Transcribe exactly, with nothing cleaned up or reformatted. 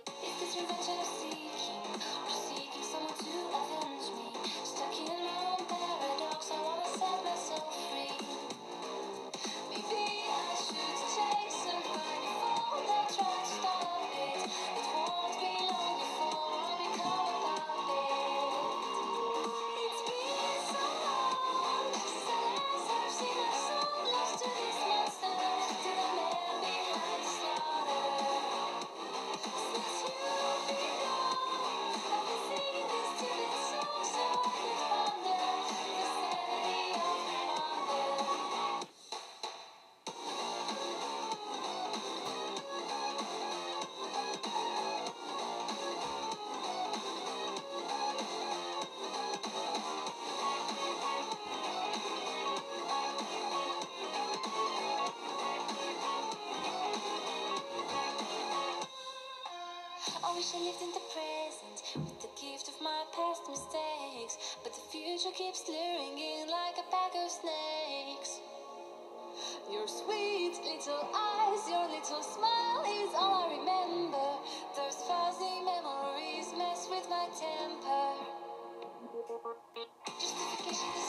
Is this revenge that I'm seeking? Or seeking someone to avenge me? Stuck in my own paradox, I wanna set myself free. Maybe I should chase and run before they try to stop it. It won't be long before I become a puppet. It's been so long since the last I've seen a soul lost to this monster, to the man behind the slaughter. Since you've been gone, I've been singing this to this song so I could ponder the sanity of the wonder. I wish I lived in the present with the gift of my past mistakes, but the future keeps luring in like a pack of snakes. Your sweet little eyes, your little smile is all I remember. Those fuzzy memories mess with my temper. Justification